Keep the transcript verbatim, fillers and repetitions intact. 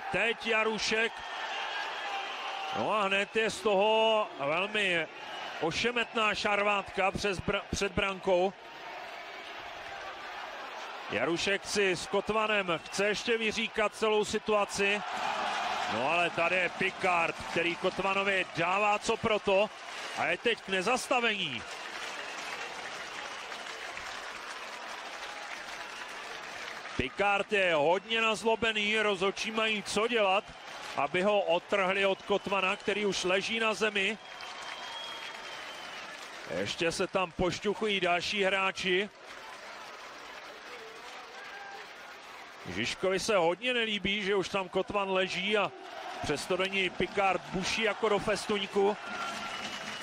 teď Jarušek. No a hned je z toho velmi ošemetná šarvátka přes br- před brankou. Jarušek si s Kotvanem chce ještě vyříkat celou situaci. No ale tady je Picard, který Kotvanovi dává co proto a je teď k nezastavení. Picard je hodně nazlobený, rozhodčí mají co dělat, aby ho odtrhli od Kotvana, který už leží na zemi. Ještě se tam pošťuchují další hráči. Žižkovi se hodně nelíbí, že už tam Kotvan leží a přesto do ní Picard buší jako do festuňku.